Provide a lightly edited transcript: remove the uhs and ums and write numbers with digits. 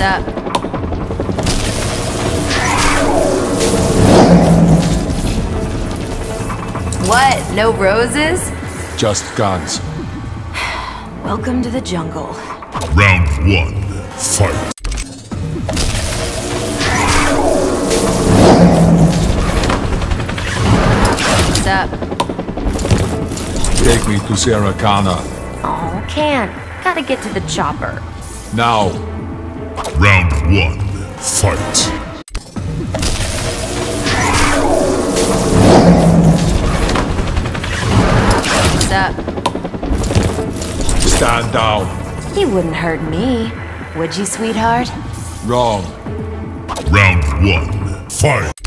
up? What? No roses? Just guns. Welcome to the jungle. Round 1, fight. What's up? Take me to Sarah Connor. Oh, can't. Gotta get to the chopper. Now. Round 1, fight. What's up? Stand down. You wouldn't hurt me, would you, sweetheart? Wrong. Round 1, fight.